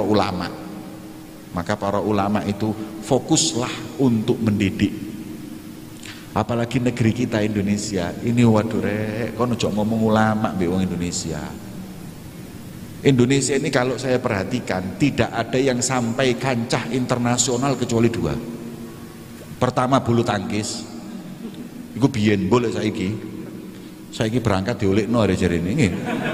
ulama. Maka para ulama itu fokuslah untuk mendidik. Apalagi negeri kita Indonesia ini, waduh rek, kono ojo ngomong ulama mbek wong Indonesia. Indonesia ini kalau saya perhatikan tidak ada yang sampai kancah internasional kecuali dua. Pertama bulu tangkis, iku biyen boleh saiki berangkat diolekno are jarene nggih.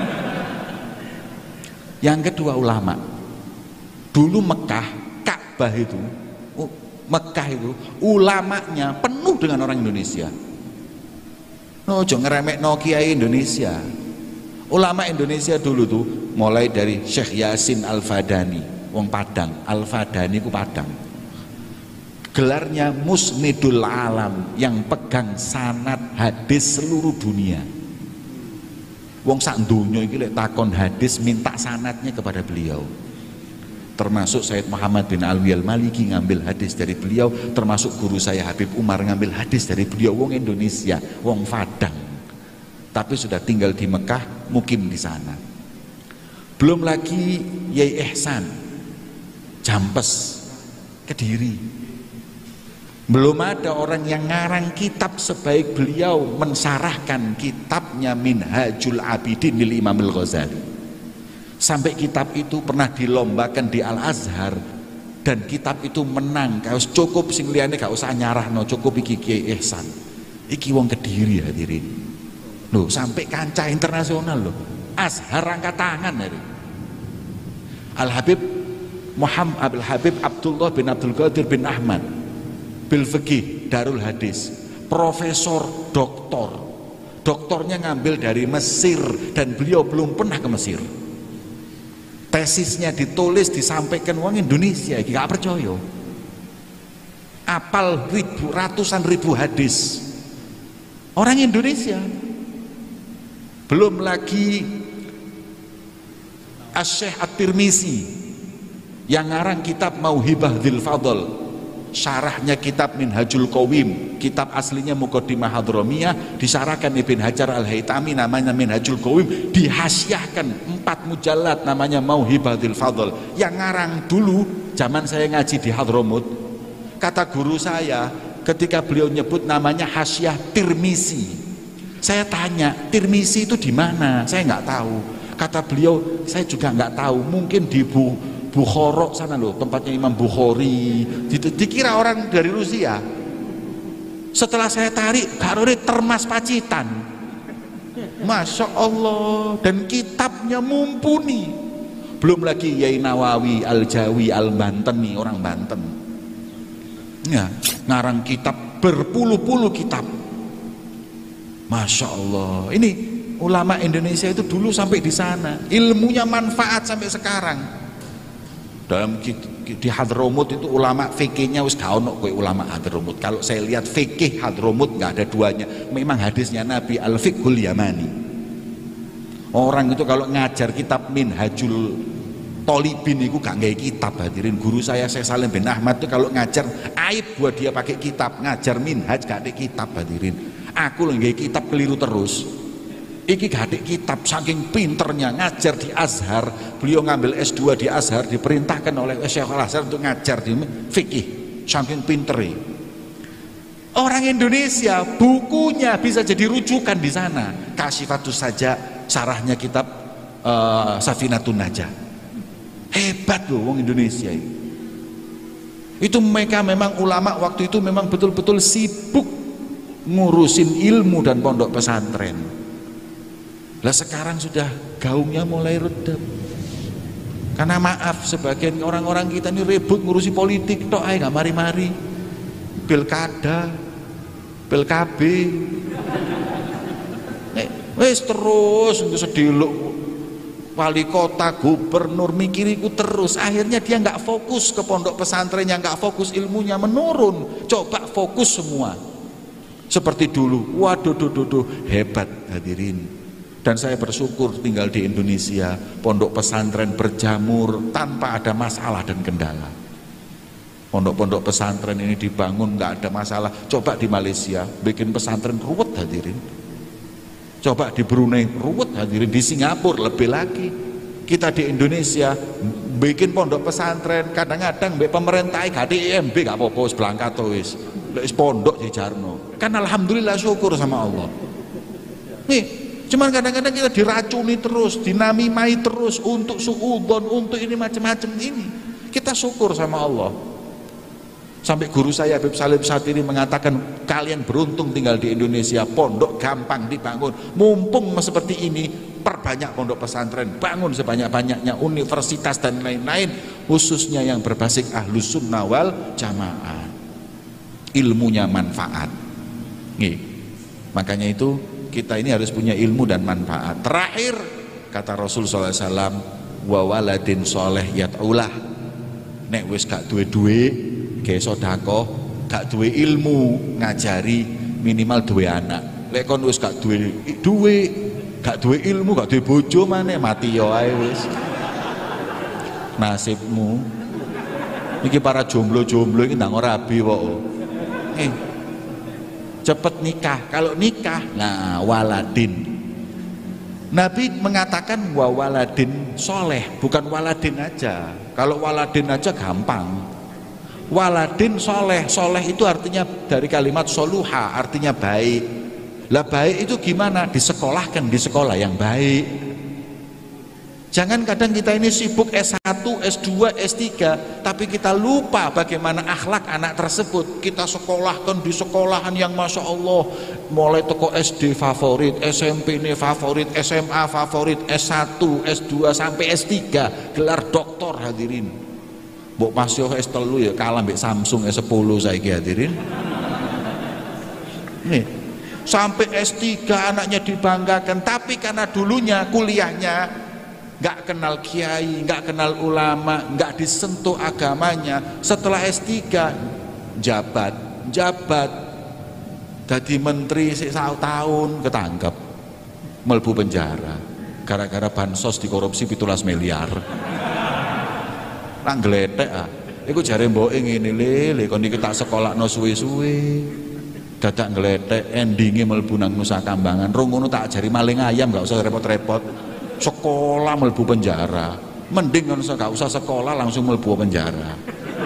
Yang kedua ulama. Dulu Mekah, Ka'bah itu, Mekah itu ulamanya penuh dengan orang Indonesia. No, jangan ngeremekno kiai Indonesia. Ulama Indonesia dulu tuh mulai dari Syekh Yasin Al-Fadani, wong Padang. Al-Fadani ku Padang. Gelarnya Musnidul Alam, yang pegang sanad hadis seluruh dunia. Wong sak donya iki lek takon hadis minta sanadnya kepada beliau. Termasuk Sayyid Muhammad bin Alwi Al-Maliki ngambil hadis dari beliau, termasuk guru saya Habib Umar ngambil hadis dari beliau. Wong Indonesia, wong Padang, tapi sudah tinggal di Mekah, mukim di sana. Belum lagi Yai Ihsan Jampes, Kediri. Belum ada orang yang ngarang kitab sebaik beliau mensarahkan kitabnya Minhajul Abidin lil Imam Al-Ghazali. Sampai kitab itu pernah dilombakan di Al-Azhar dan kitab itu menang. Kau cukup sing liyane gak usah nyarahno, cukup iki Kiai Ihsan. Iki wong Kediri hadirin. Loh, sampai kancah internasional loh. Azhar angkat tangan hari. Al-Habib Muhammad Al-Habib Abdullah bin Abdul Qadir bin Ahmad bil Fiqih Darul Hadis, profesor doktor. Doktornya ngambil dari Mesir dan beliau belum pernah ke Mesir. Tesisnya ditulis disampaikan orang Indonesia, gak percaya. Apal ratusan ribu hadis orang Indonesia. Belum lagi Asy-Syaikh At-Tirmizi yang ngarang kitab Mauhibah Dzil Fadl, syarahnya kitab Minhajul Qawim, kitab aslinya Muqaddimah Hadramiyah, disarahkan Ibn Hajar Al-Haytami namanya Minhajul Qawim, dihasyiahkan 4 mujallad namanya Mauhibah Dzil Fadl. Yang ngarang dulu zaman saya ngaji di Hadramut, kata guru saya ketika beliau nyebut namanya Hasyiah Tirmizi, saya tanya Tirmizi itu di mana, saya nggak tahu. Kata beliau saya juga nggak tahu, mungkin di Bukhara sana loh, tempatnya Imam Bukhari. Dikira orang dari Rusia. Setelah saya tarik, garore Termas Pacitan. Masya Allah, dan kitabnya mumpuni. Belum lagi Yai Nawawi Al-Jawi Al-Banteni, orang Banten. Ya, ngarang kitab berpuluh-puluh kitab. Masya Allah. Ini ulama Indonesia itu dulu sampai di sana, ilmunya manfaat sampai sekarang. Dalam di Hadramut itu ulama fikihnya wis gak ono kowe ulama Hadramut. Kalau saya lihat fikih Hadramut nggak ada duanya. Memang hadisnya Nabi Al-Fiqhul Yamani. Orang itu kalau ngajar kitab Minhajul Tolibin itu gak nggawe kitab hadirin. Guru saya Syekh Salim bin Ahmad itu kalau ngajar aib buat dia pakai kitab, ngajar Minhaj gak ada kitab hadirin. Aku lho nggawe kitab keliru terus. Iki gak ada kitab, saking pinternya ngajar di Azhar. Beliau ngambil S2 di Azhar, diperintahkan oleh Syekh Al-Azhar untuk ngajar di fikih, saking pinternya. Orang Indonesia bukunya bisa jadi rujukan di sana. Kasyifatus Saja, sarahnya kitab Safinatun Najah. Hebat loh wong Indonesia ini. Itu mereka memang ulama waktu itu memang betul-betul sibuk ngurusin ilmu dan pondok pesantren. Lah sekarang sudah gaungnya mulai redap. Karena maaf, sebagian orang-orang kita ini ribut ngurusi politik tok ae gak mari-mari. Pilkada, PLKB. Wis terus sediluk wali kota, gubernur mikiriku terus. Akhirnya dia nggak fokus ke pondok pesantrennya, nggak fokus ilmunya, menurun. Coba fokus semua. Seperti dulu. Waduh, hebat hadirin. Dan saya bersyukur tinggal di Indonesia, pondok pesantren berjamur tanpa ada masalah dan kendala. Pondok-pondok pesantren ini dibangun nggak ada masalah. Coba di Malaysia bikin pesantren ruwet hadirin. Coba di Brunei ruwet hadirin, di Singapura lebih lagi. Kita di Indonesia bikin pondok pesantren, kadang-kadang mbek pemerintah gak ada IMB gak apa-apa wis berangkat wis. Lek pondok dijarno. Kan alhamdulillah syukur sama Allah. Nih, cuman kadang-kadang kita diracuni terus, dinamimai terus untuk suudzon, untuk ini macam-macam ini. Kita syukur sama Allah. Sampai guru saya Habib Salim Satiri mengatakan, kalian beruntung tinggal di Indonesia, pondok gampang dibangun. Mumpung seperti ini, perbanyak pondok pesantren, bangun sebanyak-banyaknya universitas dan lain-lain, khususnya yang berbasis ahlus sunnah wal jamaah. Ilmunya manfaat. Nih, makanya itu kita ini harus punya ilmu dan manfaat. Terakhir kata Rasul SAW, wa waladin soleh yat'ulah. Nek wis gak duwe-duwe kayak sodako, gak duwe ilmu ngajari, minimal duwe anak. Lek kon wis gak duwe gak duwe ilmu, gak duwe bojo maneh, mati yo ae wis. Nasibmu. Iki para jomblo-jomblo iki ndang ora rabi kok. Cepet nikah. Kalau nikah, nah waladin. Nabi mengatakan wa waladin soleh, bukan waladin aja. Kalau waladin aja gampang. Waladin soleh, soleh itu artinya dari kalimat soluha, artinya baik. Lah baik itu gimana? Disekolahkan di sekolah yang baik. Jangan kadang kita ini sibuk S1, S2, S3, tapi kita lupa bagaimana akhlak anak tersebut. Kita sekolahkan di sekolahan yang Masya Allah, mulai toko SD favorit, SMP ini favorit, SMA favorit, S1, S2 sampai S3, gelar doktor hadirin. Mbok Mas yo S3 ya kalah mbek Samsung S10 saiki hadirin. Nih, sampai S3 anaknya dibanggakan, tapi karena dulunya kuliahnya nggak kenal kiai, nggak kenal ulama, nggak disentuh agamanya, setelah S3 jabat jadi menteri sik tahun ketangkep melbu penjara gara-gara bansos dikorupsi 17 miliar. Nang gletek ah. Iku jare mboke ngene le kon iki tak sekolahno suwe-suwe. Dadak gletek endinge mlebu nang Nusa Kambangan. Rung ngono tak ajari maling ayam, gak usah repot-repot. Sekolah mlebu penjara. Mending kan gak usah sekolah langsung mlebu penjara.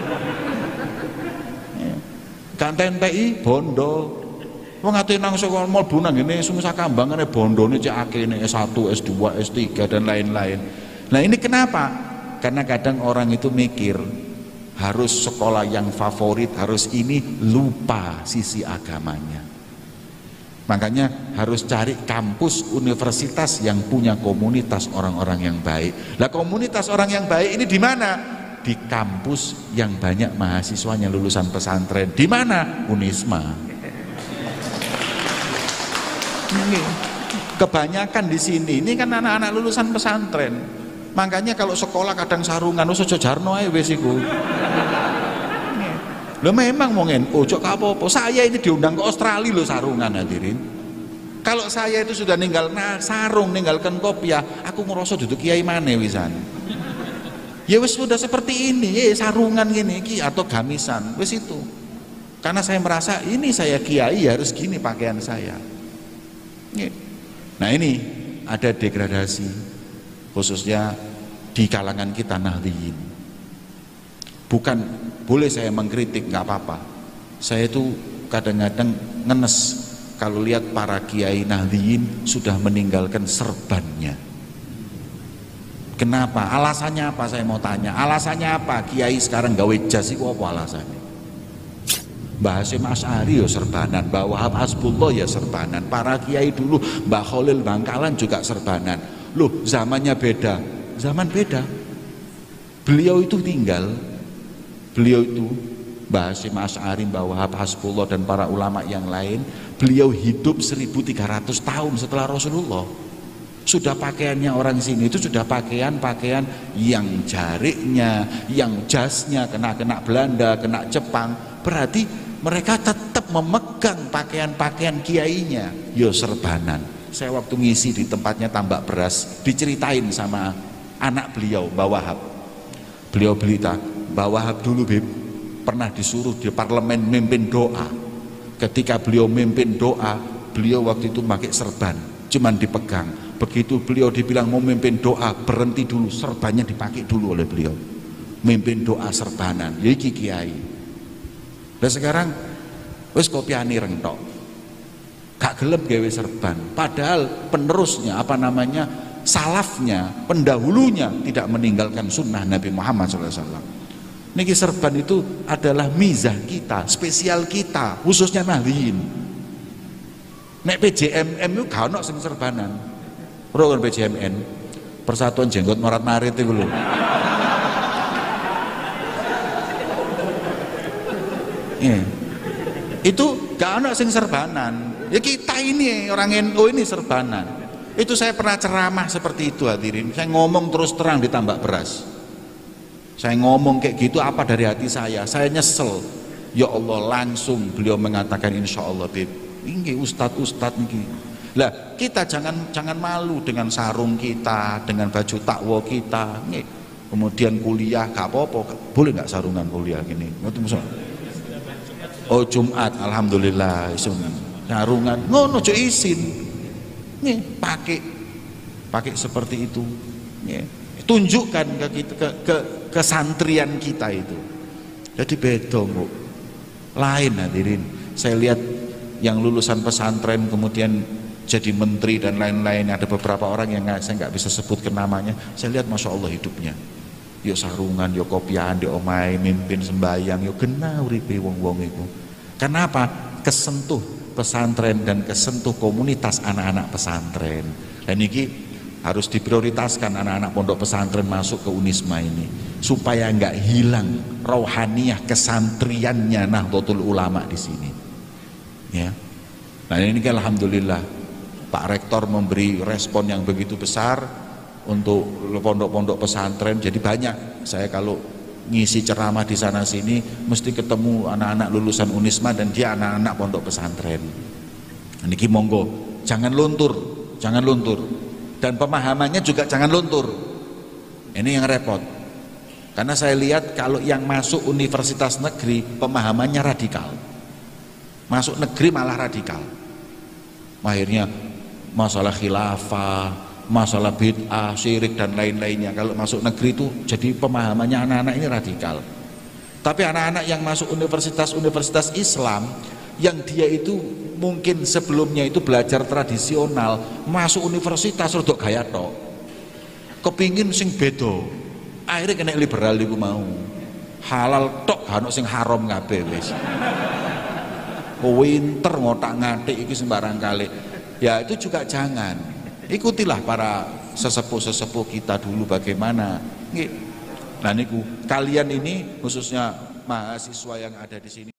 Kan TNI bondo. Wong ate nang sekolah mlebu nang ngene Nusa Kambangan bondone cek akeh S1, S2, S3 dan lain-lain. Nah, ini kenapa? Karena kadang orang itu mikir harus sekolah yang favorit, harus ini, lupa sisi agamanya. Makanya harus cari kampus universitas yang punya komunitas orang-orang yang baik. Lah komunitas orang yang baik ini di mana? Di kampus yang banyak mahasiswanya lulusan pesantren. Di mana? Unisma. Kebanyakan di sini ini kan anak-anak lulusan pesantren. Makanya kalau sekolah kadang sarungan, ojo jarno ae wis iku. Lho memang mongen, ojo apa-apa. Saya ini diundang ke Australia lho sarungan hadirin. Kalau saya itu sudah ninggal sarung, ninggalkan kopiah, aku ngerasa duduk kiai maneh wisan. Ya wis sudah seperti ini, sarungan gini iki atau gamisan, wis itu. Karena saya merasa ini saya kiai harus gini pakaian saya. Nah ini ada degradasi. Khususnya di kalangan kita Nahdliyin. Bukan boleh saya mengkritik, nggak apa-apa. Saya itu kadang-kadang ngenes kalau lihat para kiai Nahdliyin sudah meninggalkan serbannya. Kenapa? Alasannya apa? Saya mau tanya. Alasannya apa? Kiai sekarang gawe jas itu apa alasannya? Mbah Hasyim Asy'ari ya serbanan, Mbah Wahab Hasbullah ya serbanan, para kiai dulu Mbah Khalil Bangkalan juga serbanan. Loh, zamannya beda, zaman beda. Beliau itu tinggal, beliau itu Mbah Hasyim Asy'ari, Mbah Wahab Hasbullah dan para ulama yang lain, beliau hidup 1300 tahun setelah Rasulullah. Sudah pakaiannya orang sini itu sudah pakaian-pakaian yang jariknya, yang jasnya kena Belanda, kena Jepang. Berarti mereka tetap memegang pakaian-pakaian kiainya. Yo serbanan. Saya waktu ngisi di tempatnya tambak beras, diceritain sama anak beliau, Mbah Wahab. Beliau berita, Mbah Wahab dulu Bib, pernah disuruh di parlemen mimpin doa. Ketika beliau mimpin doa, beliau waktu itu pakai serban, cuman dipegang. Begitu beliau dibilang mau memimpin doa, berhenti dulu, serbannya dipakai dulu oleh beliau. Memimpin doa serbanan, ya iki kiai. Dan sekarang wis kopiane rentok. Gak gelem gawe serban. Padahal penerusnya salafnya, pendahulunya tidak meninggalkan sunnah Nabi Muhammad SAW. Niki serban itu adalah mizah kita, spesial kita, khususnya Nahdliyin. Nek PJMM itu gak ono sing serbanan. Program PJMN, Persatuan Jenggot Morat Marit itu lho. Itu gak ono sing serbanan. Ya kita ini orang NU ini serbanan. Itu saya pernah ceramah seperti itu hadirin. Saya ngomong terus terang ditambak beras. Saya ngomong kayak gitu apa dari hati saya nyesel. Ya Allah, langsung beliau mengatakan insya Allah Beb, ini ustadz ini. Lah kita jangan malu dengan sarung kita, dengan baju takwa kita. Kemudian kuliah gak apa-apa, boleh nggak sarungan kuliah gini? Oh Jumat, alhamdulillah sarungan, ngono aja izin. Nih pakai seperti itu. Tunjukkan ke santrian kita itu. Jadi beda kok. Lain hadirin. Saya lihat yang lulusan pesantren kemudian jadi menteri dan lain-lain, ada beberapa orang yang saya nggak bisa sebutkan namanya. Saya lihat masya Allah hidupnya. Yo sarungan, yo kopiahan, yo omai, mimpin sembahyang, yo kena uripe wong-wong itu. Kenapa? Kesentuh pesantren dan kesentuh komunitas anak-anak pesantren. Dan ini harus diprioritaskan anak-anak pondok pesantren masuk ke Unisma ini supaya nggak hilang rohaniyah kesantriannya Nahdlatul Ulama di sini. Ya. Nah ini kan alhamdulillah Pak Rektor memberi respon yang begitu besar untuk pondok-pondok pesantren. Jadi banyak saya kalau ngisi ceramah di sana sini mesti ketemu anak-anak lulusan Unisma dan dia anak-anak pondok pesantren. Niki monggo jangan luntur dan pemahamannya juga jangan luntur. Ini yang repot. Karena saya lihat kalau yang masuk universitas negeri pemahamannya radikal. Masuk negeri malah radikal. Akhirnya masalah khilafah, masalah bid'ah, syirik dan lain-lainnya. Kalau masuk negeri itu jadi pemahamannya anak-anak ini radikal. Tapi anak-anak yang masuk universitas Islam yang dia itu mungkin sebelumnya itu belajar tradisional, masuk universitas rodok gaya tok. Kepingin sing bedo. Akhirnya kena liberal iku mau. Halal tok gak ono sing haram kabeh wis. Winter ngotak-ngatik iki sembarang kali. Ya itu juga jangan. Ikutilah para sesepuh-sesepuh kita dulu bagaimana. Nah niku kalian ini khususnya mahasiswa yang ada di sini